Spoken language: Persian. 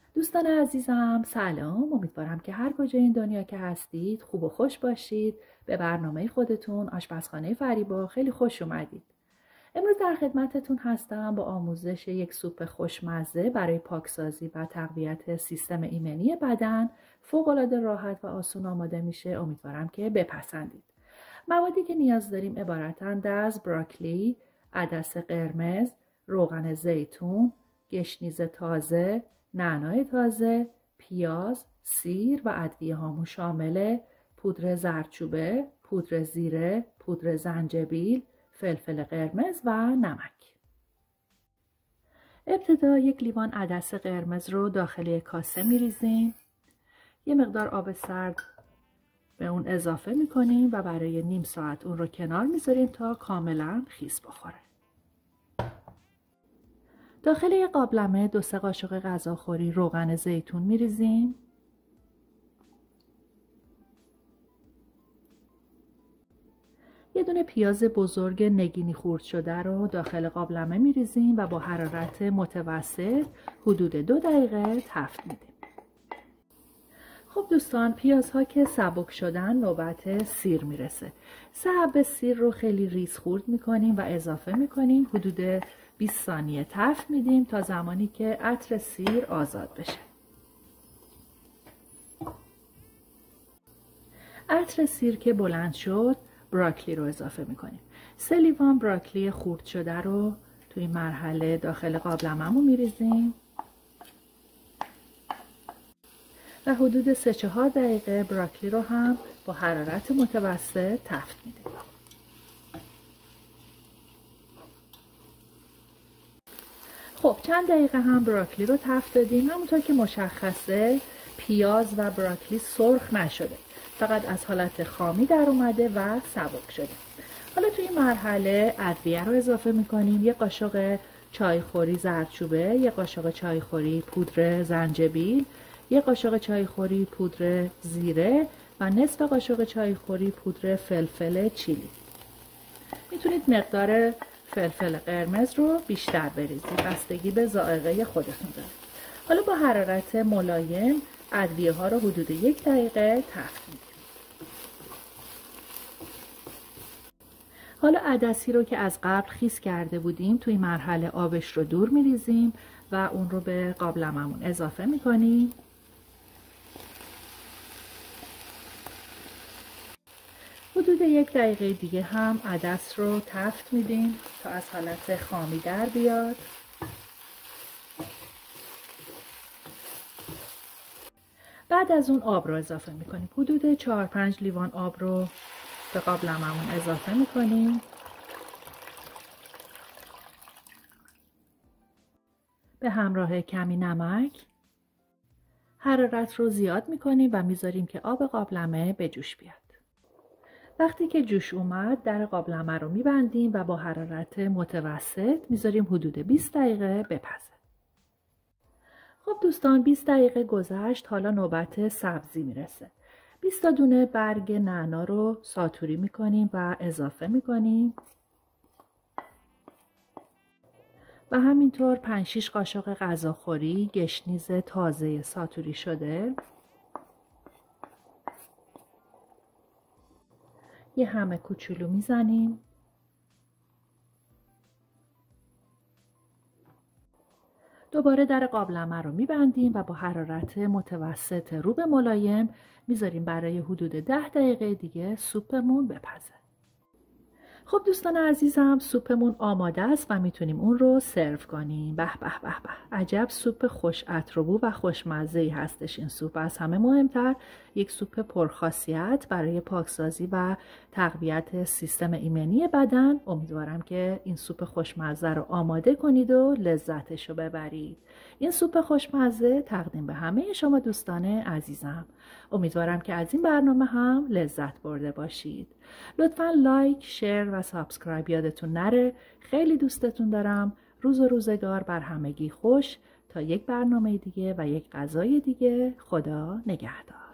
دوستان عزیزم سلام، امیدوارم که هر کجا این دنیا که هستید خوب و خوش باشید. به برنامه خودتون آشپزخانه فریبا خیلی خوش اومدید. امروز در خدمتتون هستم با آموزش یک سوپ خوشمزه برای پاکسازی و تقویت سیستم ایمنی بدن. فوق‌العاده راحت و آسون آماده میشه. امیدوارم که بپسندید. موادی که نیاز داریم عبارتند از براکلی، عدس قرمز، روغن زیتون، گشنیز تازه، نعنای تازه، پیاز، سیر و ادویه هامون شامل پودر زردچوبه، پودر زیره، پودر زنجبیل، فلفل قرمز و نمک. ابتدا یک لیوان عدس قرمز رو داخل یک کاسه میریزیم. یه مقدار آب سرد به اون اضافه میکنیم و برای نیم ساعت اون رو کنار میذاریم تا کاملا خیس بخوره. داخل یک قابلمه 2-3 قاشق غذاخوری روغن زیتون میریزیم. یه دونه پیاز بزرگ نگینی خورد شده رو داخل قابلمه میریزیم و با حرارت متوسط حدود 2 دقیقه تفت میدیم. خب دوستان، پیازها که سبک شدن نوبت سیر میرسه. 3 حبه سیر رو خیلی ریز خورد میکنیم و اضافه میکنیم. حدود 20 ثانیه تفت میدیم تا زمانی که عطر سیر آزاد بشه. عطر سیر که بلند شد براکلی رو اضافه میکنیم. 3 لیوان براکلی خورد شده رو توی مرحله داخل قابلمه‌مون میریزیم و حدود 3-4 دقیقه براکلی رو هم با حرارت متوسط تفت میدیم. خب چند دقیقه هم براکلی رو تفت دادیم. همونطور که مشخصه پیاز و براکلی سرخ نشده، فقط از حالت خامی در اومده و سبک شده. حالا توی مرحله ادویه رو اضافه میکنیم. 1 قاشق چایخوری زردچوبه، 1 قاشق چایخوری پودر زنجبیل، 1 قاشق چایخوری پودر زیره و نصف قاشق چایخوری پودر فلفل چیلی. میتونید مقدار فلفل قرمز رو بیشتر بریزید، بستگی به ذائقه خودتون داره. حالا با حرارت ملایم ادویه ها رو حدود 1 دقیقه تفت میدیم. حالا عدسی رو که از قبل خیس کرده بودیم توی مرحله آبش رو دور میریزیم و اون رو به قابلمه‌مون اضافه میکنیم. حدود 1 دقیقه دیگه هم عدس رو تفت میدیم تا از حالت خامی در بیاد. بعد از اون آب رو اضافه میکنیم. حدود 4-5 لیوان آب رو به قابلمه‌مون اضافه میکنیم. به همراه کمی نمک. حرارت رو زیاد میکنیم و میذاریم که آب قابلمه به جوش بیاد. وقتی که جوش اومد در قابلمه رو میبندیم و با حرارت متوسط میذاریم حدود 20 دقیقه بپزه. خب دوستان، 20 دقیقه گذشت. حالا نوبت سبزی میرسه. 20 تا دونه برگ نعنا رو ساتوری میکنیم و اضافه میکنیم و همینطور 5-6 قاشق غذاخوری گشنیز تازه ساتوری شده، یه همه کوچولو میزنیم. دوباره در قابلمه رو میبندیم و با حرارت متوسط رو به ملایم میذاریم برای حدود 10 دقیقه دیگه سوپمون بپزه. خب دوستان عزیزم، سوپمون آماده است و میتونیم اون رو سرو کنیم. به به به به، عجب سوپ خوش عطر و بو و خوشمزه‌ای هستش این سوپ. از همه مهمتر یک سوپ پرخاصیت برای پاکسازی و تقویت سیستم ایمنی بدن. امیدوارم که این سوپ خوشمزه رو آماده کنید و لذتش رو ببرید. این سوپ خوشمزه تقدیم به همه شما دوستان عزیزم. امیدوارم که از این برنامه هم لذت برده باشید. لطفاً لایک، شیر و سابسکرایب یادتون نره. خیلی دوستتون دارم. روز و روزگار بر همگی خوش. تا یک برنامه دیگه و یک غذای دیگه. خدا نگهدار.